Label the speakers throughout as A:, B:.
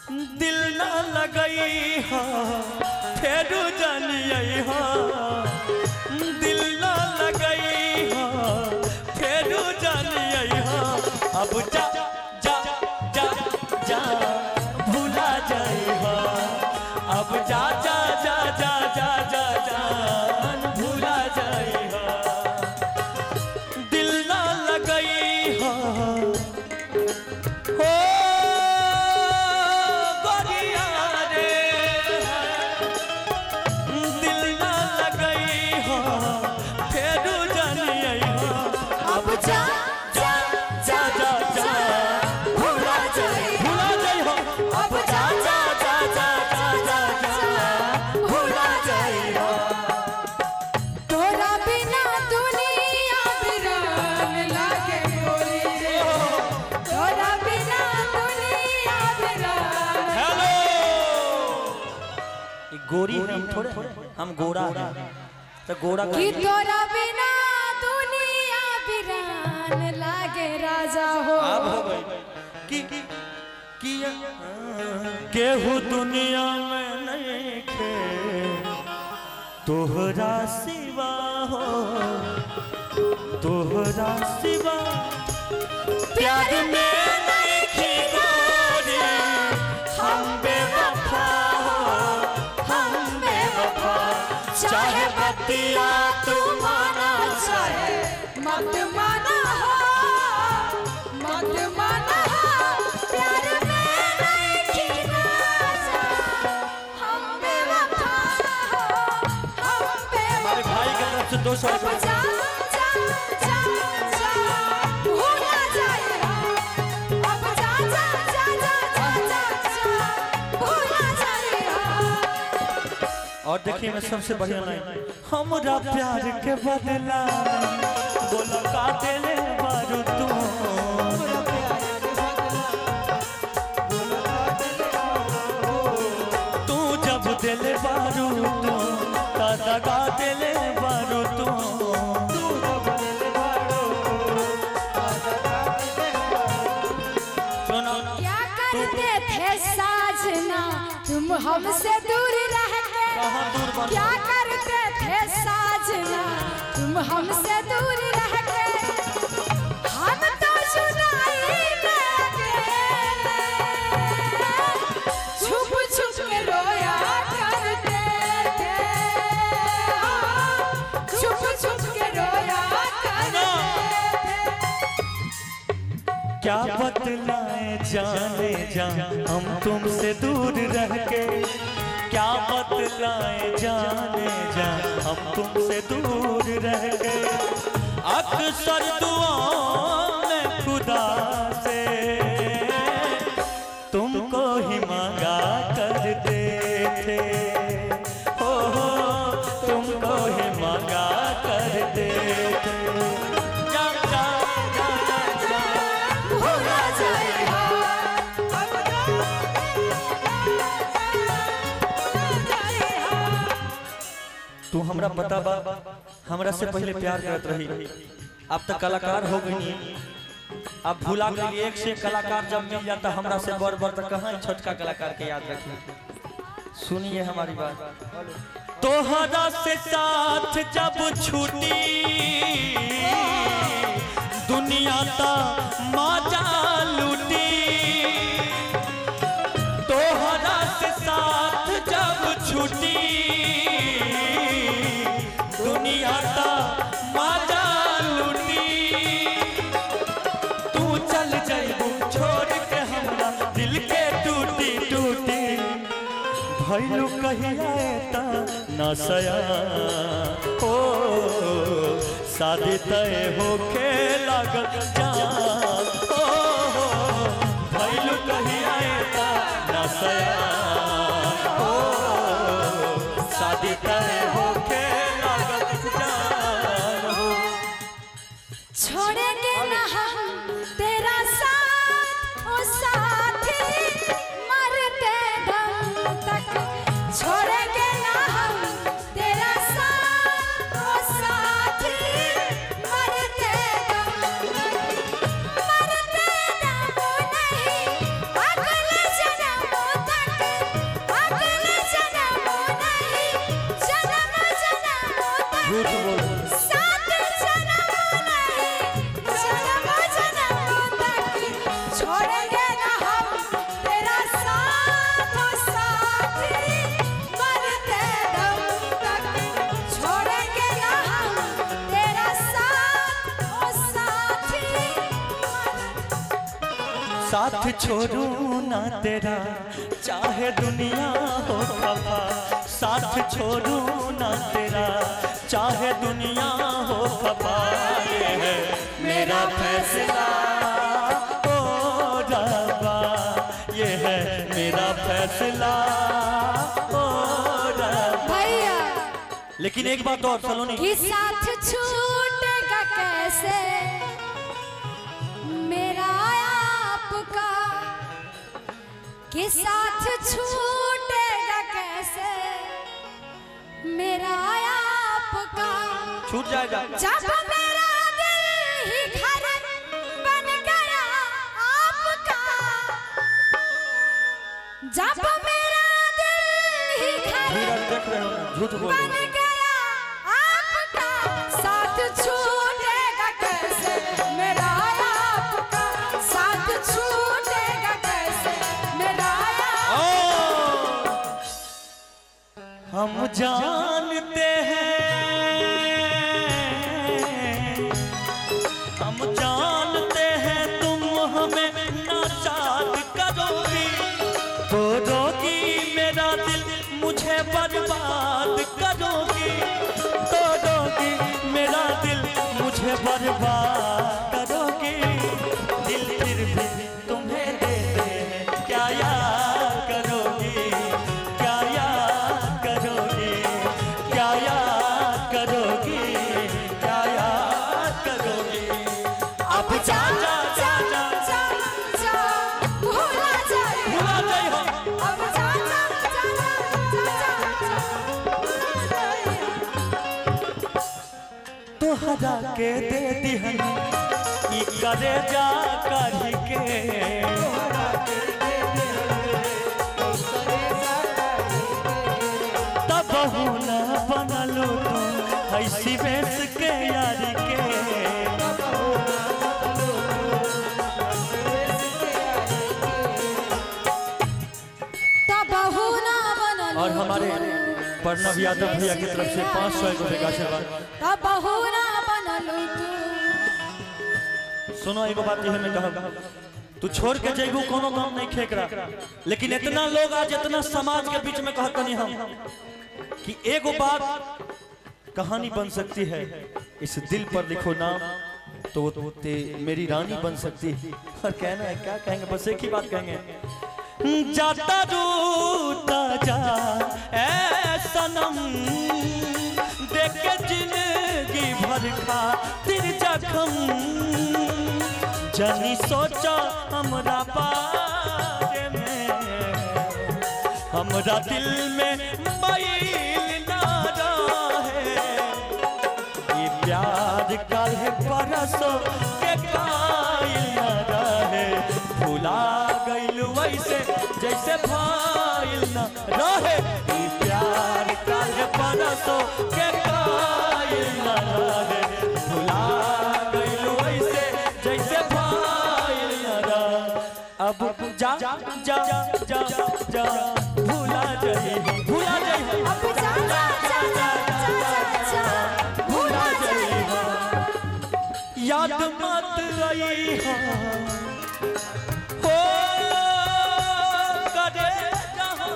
A: दिल ना लगई हा फेरू जानिए हा दिल ना लगई हा फेरू जानिए हा अब जा जा जा जा भूला जाए हा अब जा जा जा जा जा जा जान भूला जाए हा दिल ना लगई हा हो गोरी है हम थोड़े हम गोरा है तो गोरा
B: कि तोरा बिना दुनिया वीरान लागे राजा हो
A: अब हो गई कि केहू दुनिया में नहीं खे तोहरा सिवा हो तोहरा सिवा प्यार में नहीं खी गोरी हम बेवफा
B: चाहे बतिया तू माना चाहे मत माना हो मत माना हो प्यार में नहीं खीना जा हम बेवफा हो हम बेवफा
A: हमारे भाई की तरफ से 200
B: रुपए जा जा जा जा भूला जाए अब जा जा जा जा जा जा भूला जाए
A: और देखिए मैं सबसे बढ़िया लाइन हमरा प्यार के बदला बोला का देले बारू तू तू जब दिले बारू तू का दगा दिले बारू तू
B: क्या करते थे साजना तुम हमसे दूर रह के क्या करते थे साजना तुम हमसे दूर रह के हम तो जुदाई में अकेले छुप छुप के रोया करते थे छुप छुप के रोया करते थे
A: क्या बतलाएं जाने जा हम तुमसे दूर रह के क्या बतलाएं जाने जा हम तुमसे दूर रह गए अक्सर दुआओं में खुदा से तुमको ही मांगा करते थे हो तुमको ही मांगा करते थे जा जा जा जा जा
B: भूला जाए
A: तू हमरा पता बा हमरा से पहले प्यार करत रही अब तक कलाकार हो गई अब भूला गई एक से कलाकार जब मिल जाता हमरा से बड़ बड़ तक कहाँ छोटका कलाकार के याद रखी सुनिए हमारी बात तोहरा से साथ जब छूटी दुनिया ता मजा लूटी तोहरा से साथ जब छूटी दुनिया ता मजा लूटी तू चल जाइबू छोड़ के हमरा दिल के टूटी टूटी भइलू कहिया ता न सया ओ शादी तय होके लागल जान ओ भइलू कहिया ता न सया ओ शादी तय होके
B: छोड़ेंगे ना हम तेरा साथ ओ साथी मरते दम तक छोड़ेंगे ना हम तेरा साथ ओ साथी मरते दम नहीं अगले जन्म
A: छोड़ू ना तेरा चाहे दुनिया हो खफा, साथ छोड़ू ना तेरा चाहे दुनिया हो खफा। ये है मेरा फैसला ओ रब्बा, ये है मेरा फैसला ओ रब्बा।
B: भैया
A: लेकिन एक बात और सलोनी,
B: कि साथ छूटेगा कैसे मेरा आपका, कि साथ छूटेगा कैसे मेरा आपका।
A: छूट जाएगा
B: जब मेरा दिल ही घर बन गया आपका, जब मेरा दिल ही घर
A: देख रहे हो ना, झूठ बोल रहे
B: बन
A: हो।
B: गया आपका, साथ छूटेगा कैसे मेरा आपका, साथ छूटेगा कैसे मेरा आपका।
A: हम जानते हैं, हम जानते हैं तुम हमें नाचार करोगी, तोड़ोगी मेरा दिल मुझे बर्बाद करोगी, तोड़ोगी मेरा दिल मुझे बर्बाद करोगी। दिल फिर भी तुम्हें देते हैं, क्या याद करोगी, क्या याद करोगी, क्या याद करोगी, क्या याद करोगी। अब जा जा जा जा
B: जा जा भूला जाए,
A: भुला जाए हो।
B: अब जा जा जा जा जा भूला जाए।
A: तोहरा के दे दिहन ई करे जा कही के, तब न बनलो तुम ऐसी बेस के यारी के।
B: तबहु ना बनलो
A: और हमारे प्रणव यादव भैया की तरफ से 500 रुपए का आशीर्वाद।
B: तबहु ना बनलो तू।
A: सुनो एगो बात यही में कहब, तू छोड़ के जेबू कोनो काम नहीं खेक रहा, लेकिन इतना लोग आज इतना समाज के बीच में कहतनी हम कि एगो बात कहानी बन सकती है, इस दिल पर लिखो नाम तो वो मेरी रानी बन सकती है। और कहना है क्या कहेंगे, बस एक ही बात कहेंगे, जाता रूता जा ऐ सनम, देख के जिंदगी भर खातिर जखम, जानी सोचा हमरा बारे में, हमरा दिल में मैल ना रहे, ये प्यार कल है परसों के कायल ना रहे, भुला गइल वैसे जैसे भाइल ना रहे, ये प्यार कल है परसों के कायल ना रहे, भुला गइल वैसे जैसे भाइल ना रहे। अब जा जा जा जा जा भुला जाइए, भुला जाइए,
B: अब जा जा जा जा जा भूला जाए।
A: याद मत आई हो करे जहाँ,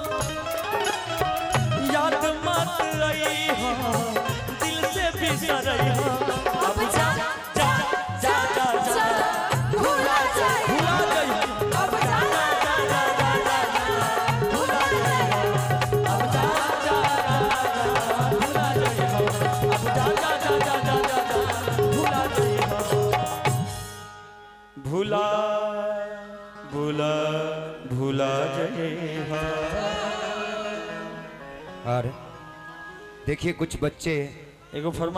A: याद मत आई हो दिल से बिसरई हो।
B: अब जा जा जा जा जा भूला जाए,
A: भुला जाइए,
B: अब जा जा जा जा जा भूला जाए।
A: अब जा जा भुला जाइए हो, अब जा जा जा जा जा भुला जाइए हो। भुला भुला भुला जाइए हो।
C: और देखिए कुछ बच्चे
A: एगो फरमा